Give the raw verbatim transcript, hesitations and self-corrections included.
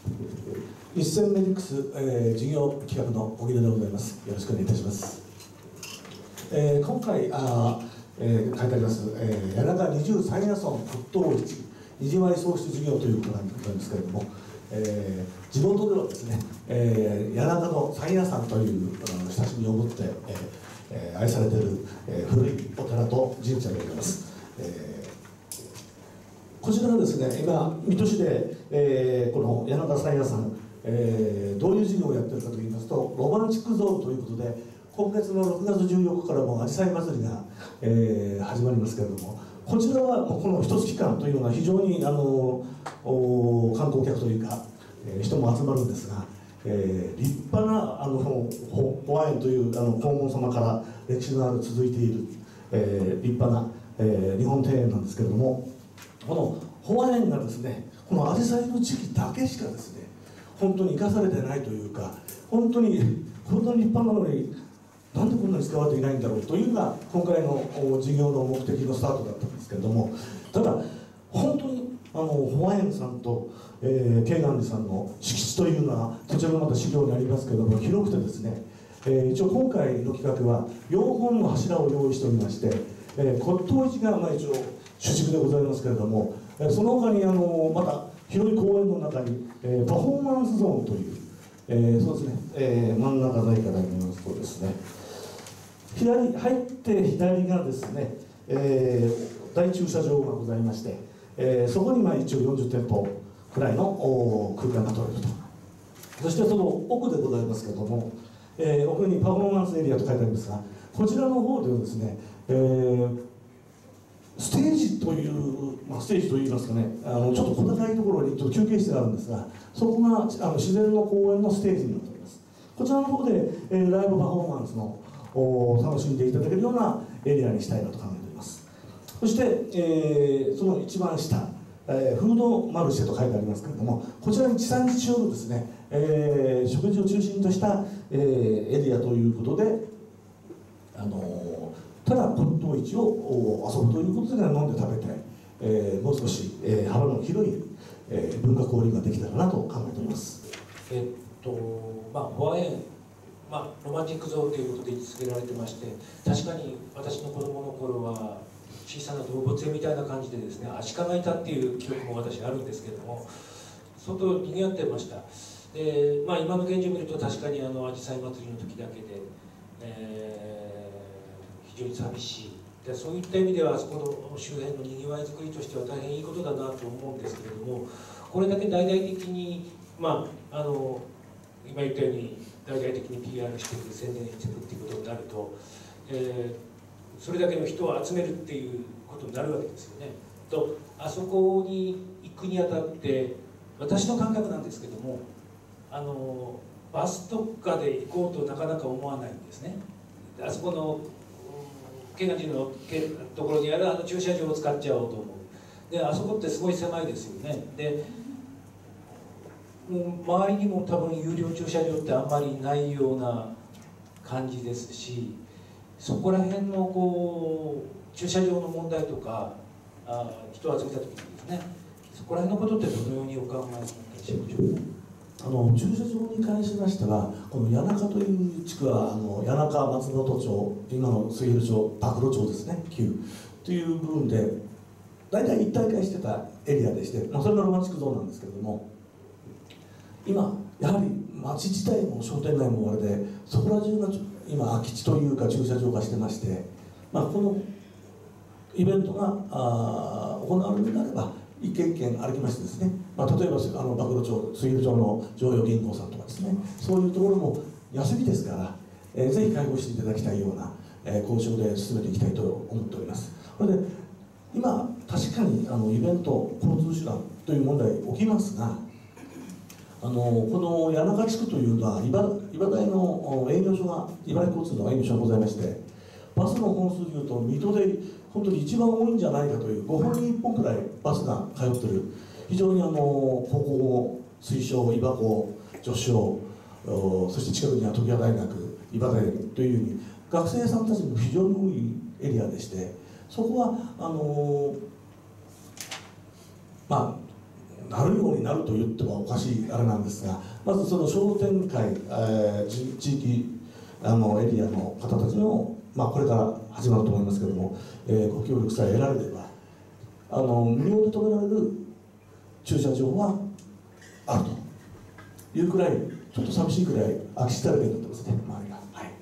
一線メディックス、えー、事業企画の小木戸でございます。よろしくお願いいたします。えー、今回あ、えー、書いてあります、えー、谷中二十山野村骨董市にじまい創出事業ということなんですけれども、えー、地元ではですね、えー、谷中の山野山という親しみを持って、えー、愛されている、えー、古いお寺と神社でございます。えーこちらですね、今、水戸市で、えー、この谷中山野山、えー、どういう事業をやっているかといいますと、ロマンチックゾーンということで、今月のろくがつじゅうよっかからもあじさい祭りが、えー、始まりますけれども、こちらはこの一月間というのは非常にあの観光客というか、えー、人も集まるんですが、えー、立派なあの保安園というあの黄門様から歴史のある続いている、えー、立派な、えー、日本庭園なんですけれども、この保安園がですね、このアジサイの時期だけしかですね、本当に生かされてないというか、本当にこんなに立派なのになんでこんなに使われていないんだろうというのが今回の事業の目的のスタートだったんですけれども、ただ本当にあの保安園さんと、えー、慶願寺さんの敷地というのはこちらのまた資料にありますけれども広くてですね、えー、一応今回の企画はよんほんの柱を用意しておりまして、えー、骨董市がまあ一応主軸でございますけれども、えその他にあのまた広い公園の中に、えー、パフォーマンスゾーンという、えー、そうですね、えー、真ん中台から見ますとですね、左入って左がですね、えー、大駐車場がございまして、えー、そこにまあ一応よんじゅってんぽくらいの空間が取れると。そしてその奥でございますけれども、えー、奥にパフォーマンスエリアと書いてありますが、こちらの方ではですね、えーステージという、まあ、ステージといいますかね、あのちょっと小高いところにちょっと休憩室があるんですが、そこがあの自然の公園のステージになっております。こちらの方で、えー、ライブパフォーマンスのお楽しんでいただけるようなエリアにしたいなと考えております。そして、えー、その一番下、えー、フードマルシェと書いてありますけれども、こちらに地産地消のですね、えー、食事を中心とした、えー、エリアということで、あのーただ骨董市を遊ぶということで飲んで食べて、えー、もう少し、えー、幅の広い、えー、文化交流ができたらなと考えております。 えっとまあ保安園、まあ、ロマンチックゾーンということで位置づけられてまして、確かに私の子供の頃は小さな動物園みたいな感じでですね、アシカがいたっていう記憶も私あるんですけれども、相当にぎわってました。で、まあ、今の現状を見ると確かにあのアジサイ祭りの時だけで、えー非常に寂しい。でそういった意味ではあそこの周辺のにぎわい作りとしては大変いいことだなと思うんですけれども、これだけ大々的に、まあ、あの今言ったように大々的に ピーアール していく、宣伝していくっていうことになると、えー、それだけの人を集めるっていうことになるわけですよね。とあそこに行くにあたって私の感覚なんですけども、あのバスとかで行こうとなかなか思わないんですね。あそこの慶願寺のところにあるあの駐車場を使っちゃおうと思う。であそこってすごい狭いですよね。でもう周りにも多分有料駐車場ってあんまりないような感じですし、そこら辺のこう駐車場の問題とか、あ人を集めた時にですね、そこら辺のことってどのようにお考えになったでしょうか。 あの駐車場に関しましては、この谷中という地区はあの谷中松本町、今の水平町、白露町ですね、旧という部分で大体一体化してたエリアでして、まあ、それがロマンチックゾーンなんですけれども、今やはり町自体も商店街もあれで、そこら中が今空き地というか駐車場化してまして、まあ、このイベントがあ行われるのであれば一軒一軒歩きましてですね、まあ、例えばあの白露町、水平町の常陽銀行さんとかですね、そういうところも休みですから、えー、ぜひ開放していただきたいような、えー、交渉で進めていきたいと思っております。それで今確かにあのイベント交通手段という問題起きますが、あのこの谷中地区というのは茨大の営業所が茨城交通の営業所がございまして、バスの本数でいうと水戸で本当に一番多いんじゃないかというごほんにいっぽんくらいバスが通ってる、非常にあの高校も水晶、伊庭校、女子校、そして近くには常盤大学、茨大学というように学生さんたちも非常に多いエリアでして、そこはあのまあなるようになると言ってもおかしいあれなんですが、まずその商店会、えー、地域あのエリアの方たちの、まあ、これから始まると思いますけれども、えー、ご協力さえ得られればあの無料で止められる駐車場はあるというくらい、ちょっと寂しいくらい空き地だらけになってますね、周りが。はい